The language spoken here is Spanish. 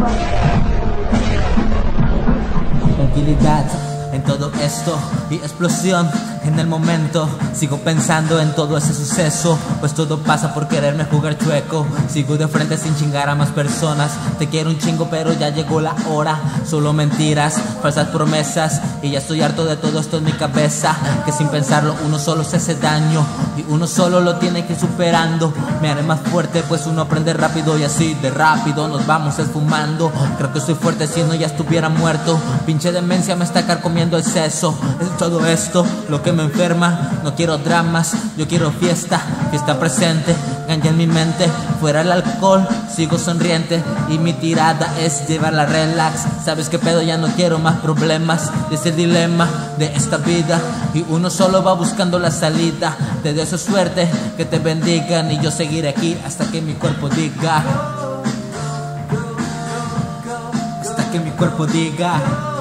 Tranquilidad en todo esto y explosión en el momento. Sigo pensando en todo ese suceso, pues todo pasa por quererme jugar chueco. Sigo de frente sin chingar a más personas. Te quiero un chingo pero ya llegó la hora. Solo mentiras, falsas promesas, y ya estoy harto de todo esto en mi cabeza. Que sin pensarlo uno solo se hace daño y uno solo lo tiene que ir superando. Me haré más fuerte pues uno aprende rápido, y así de rápido nos vamos esfumando. Creo que soy fuerte si no ya estuviera muerto. Pinche demencia me está carcomiendo el seso. Es todo esto lo que me enferma. No quiero dramas, yo quiero fiesta. Fiesta presente, ganja en mi mente. Fuera el alcohol, sigo sonriente. Y mi tirada es llevarla relax. Sabes qué pedo, ya no quiero más problemas. Es el dilema de esta vida y uno solo va buscando la salida. Te deseo suerte, que te bendigan, y yo seguiré aquí hasta que mi cuerpo diga. Hasta que mi cuerpo diga.